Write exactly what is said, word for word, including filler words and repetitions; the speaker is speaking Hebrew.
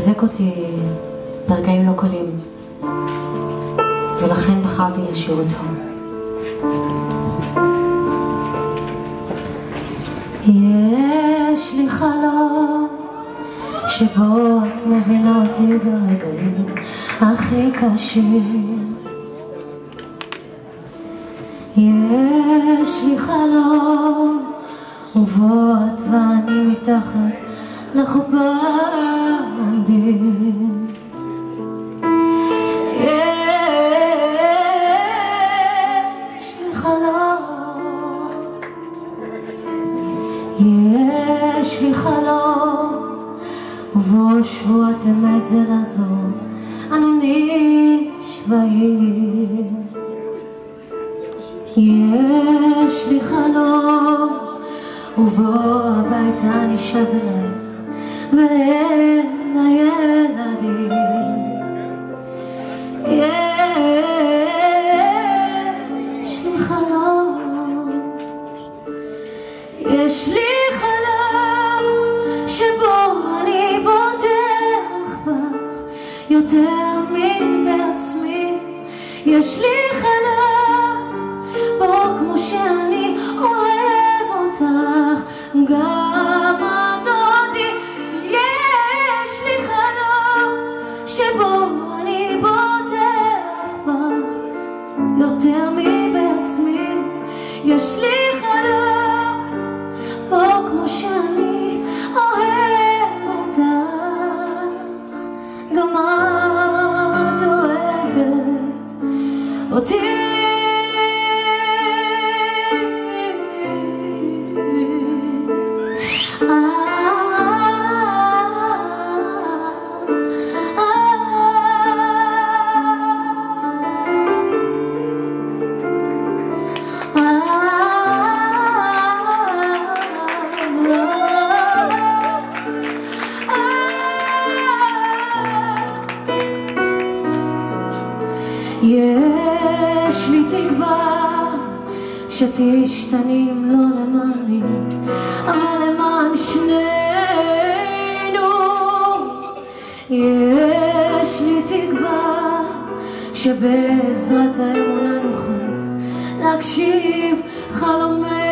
מחזק אותי ברגעים לא קלים, ולכן בחרתי לשיר אותו. יש לי חלום שבו את מבינה אותי ברגעים הכי קשים. יש לי חלום ובו את ואני מתחת לחופה עומדים. יש לי חלום, יש לי חלום ובו שבועת אמת זה לעזור, אנו נשבעים. יש לי חלום ובו הביתה נשב אלייך ואין הילדים. יש לי חלום, יש לי חלום שבו אני בוטח בך יותר מבעצמי. יש לי חלום בו כמו שאני אוהב אותך גם את אותי. יש לי חלום שבו אני בוטח בך יותר מבעצמי. יש לי חלום בו כמו שאני אוהב אותך גם את אוהבת אותי. יש לי תקווה שתשתני אם לא למעני, אבל למען שנינו. יש לי תקווה שבעזרת האמונה נוכל להגשים חלומנו.